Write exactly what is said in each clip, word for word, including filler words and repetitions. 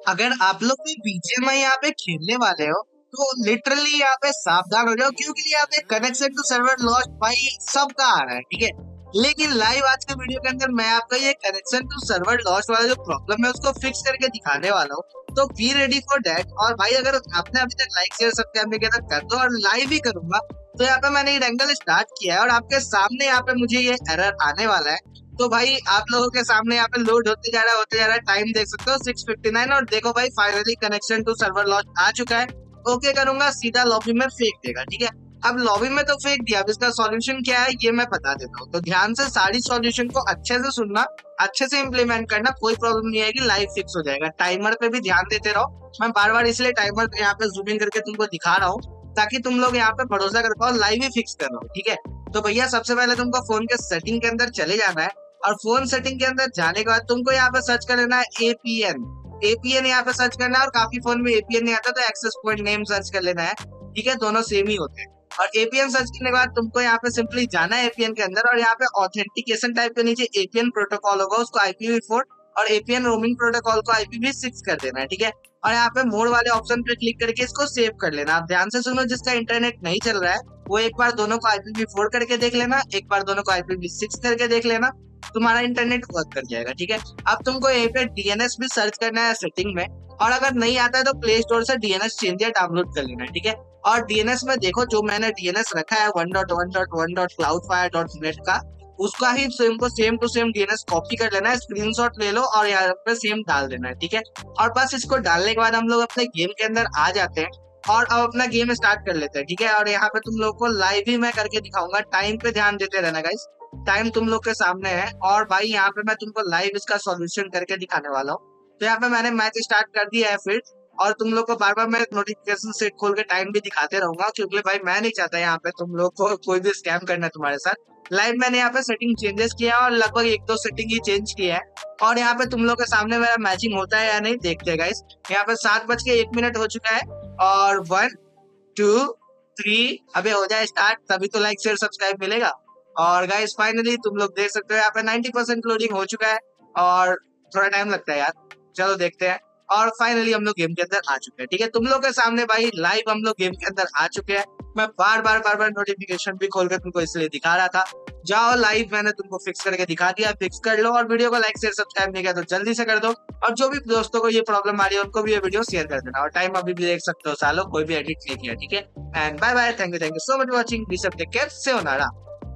अगर आप लोग भी बीजीएमआई यहाँ पे खेलने वाले हो तो लिटरली यहाँ पे सावधान हो जाओ, क्योंकि यहाँ पे कनेक्शन टू सर्वर लॉस्ट भाई सबका आ रहा है, ठीक है। लेकिन लाइव आज के वीडियो के अंदर मैं आपको ये कनेक्शन टू सर्वर लॉस्ट वाला जो प्रॉब्लम है उसको फिक्स करके दिखाने वाला हूँ। तो बी रेडी फॉर दैट। और भाई अगर आपने अभी तक लाइक शेयर सब्सक्राइब नहीं किया तो कर दो, और लाइव ही करूंगा। तो यहाँ पे मैंने ये एंगल स्टार्ट किया है और आपके सामने यहाँ पे मुझे ये एरर आने वाला है। तो भाई आप लोगों के सामने यहाँ पे लोड होते जा रहा है होते जा रहा है, टाइम देख सकते हो सिक्स फिफ्टी नाइन। और देखो भाई finally connection to server lost आ चुका है। ओके करूंगा, सीधा लॉबी में फेंक देगा, ठीक है। अब लॉबी में तो फेंक दिया, अब इसका सॉल्यूशन क्या है ये मैं बता देता हूँ। तो ध्यान से सारी सॉल्यूशन को अच्छे से सुनना, अच्छे से इम्प्लीमेंट करना, कोई प्रॉब्लम नहीं आएगी, लाइव फिक्स हो जाएगा। टाइमर पे भी ध्यान देते रहो। मैं बार बार इसलिए टाइमर पे यहाँ पे जूमिंग करके तुमको दिखा रहा हूँ ताकि तुम लोग यहाँ पे भरोसा कर पाओ, लाइव ही फिक्स कर रहा हूँ, ठीक है। तो भैया सबसे पहले तुमको फोन के सेटिंग के अंदर चले जाना है, और फोन सेटिंग के अंदर जाने के बाद तुमको यहाँ पे सर्च कर लेना है एपीएन। एपीएन यहाँ पे सर्च करना है, और काफी फोन में एपीएन नहीं आता तो एक्सेस पॉइंट नेम सर्च कर लेना है, ठीक है। दोनों सेम ही होते हैं। और एपीएन सर्च करने के बाद तुमको यहाँ पे सिंपली जाना है एपीएन के अंदर, और यहाँ पे ऑथेंटिकेशन टाइप के नीचे एपीएन प्रोटोकॉल होगा, उसको आई पी वी फोर और एपीएन रोमिंग प्रोटोकॉल को आई पी वी सिक्स कर देना है, ठीक है। और यहाँ पे मोड वाले ऑप्शन पे क्लिक करके इसको सेव कर लेना। आप ध्यान से सुनो, जिसका इंटरनेट नहीं चल रहा है वो एक बार दोनों को आई पी वी फोर करके देख लेना, एक बार दोनों को आई पी वी सिक्स करके देख लेना, तुम्हारा इंटरनेट वर्क कर जाएगा, ठीक है। अब तुमको यहीं पे डीएनएस भी सर्च करना है सेटिंग में, और अगर नहीं आता है तो प्ले स्टोर से डीएनएस चेंजर डाउनलोड कर लेना है, ठीक है। और डीएनएस में देखो जो मैंने डीएनएस रखा है one dot one dot one dot cloudflare dot net का, उसका ही सेम को same to same DNS copy कर लेना है, स्क्रीनशॉट ले लो और यहाँ पे सेम डाल देना है, ठीक है। और बस इसको डालने के बाद हम लोग अपने गेम के अंदर आ जाते हैं और अब अपना गेम स्टार्ट कर लेते हैं, ठीक है। और यहाँ पे तुम लोग को लाइव ही मैं करके दिखाऊंगा, टाइम पे ध्यान देते रहना गाइस। टाइम तुम लोग के सामने है, और भाई यहाँ पे मैं तुमको लाइव इसका सॉल्यूशन करके दिखाने वाला हूँ। तो यहाँ पे मैंने मैच स्टार्ट कर दिया है फिर, और तुम लोग को बार बार मैं नोटिफिकेशन सेट खोल के टाइम भी दिखाते रहूंगा, क्योंकि भाई मैं नहीं चाहता यहाँ पे तुम लोग को कोई भी स्कैम करना तुम्हारे साथ। लाइव मैंने यहाँ पे सेटिंग चेंजेस किया और लगभग एक दो सेटिंग ही चेंज किया है। और यहाँ पे तुम लोग के सामने मेरा मैचिंग होता है या नहीं देखते हैं गाइस। यहाँ पे सात बज के एक मिनट हो चुका है, और वन टू थ्री अबे हो जाए स्टार्ट, तभी तो लाइक शेयर सब्सक्राइब मिलेगा। और गाइस फाइनली तुम लोग देख सकते हो यहाँ पे नाइंटी परसेंट लोडिंग हो चुका है, और थोड़ा टाइम लगता है यार, चलो देखते हैं। और फाइनली हम लोग गेम के अंदर आ चुके हैं, ठीक है। तुम लोग के सामने भाई लाइव हम लोग गेम के अंदर आ चुके हैं। मैं बार बार बार बार नोटिफिकेशन भी खोल कर तुमको इसलिए दिखा रहा था। जाओ लाइव मैंने तुमको फिक्स करके दिखा दिया, फिक्स कर लो। और वीडियो को लाइक शेयर सब्सक्राइब नहीं किया तो जल्दी से कर दो, और जो भी दोस्तों को ये प्रॉब्लम आ रही है उनको भी ये वीडियो शेयर कर देना। और टाइम अभी भी देख सकते हो सालों, कोई भी एडिट नहीं किया, ठीक है। And bye bye, thank you thank you so much watching, be सब टेक केयर, से होना।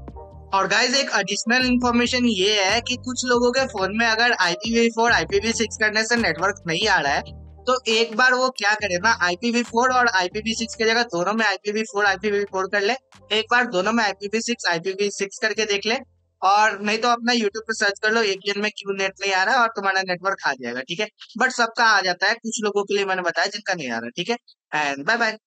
और गाइज एक एडिशनल इन्फॉर्मेशन ये है कि कुछ लोगों के फोन में अगर I P V four I P V six करने से नेटवर्क नहीं आ रहा है, तो एक बार वो क्या करे ना, आई पी वी फोर और आई पी वी सिक्स की जगह दोनों में I P V four I P V four कर ले। एक बार दोनों में I P V six I P V six करके देख ले, और नहीं तो अपना यूट्यूब पे सर्च कर लो एपीएन में क्यों नेट नहीं आ रहा है, और तुम्हारा नेटवर्क आ जाएगा, ठीक है। बट सबका आ जाता है, कुछ लोगों के लिए मैंने बताया जिनका नहीं आ रहा, ठीक है। And bye bye.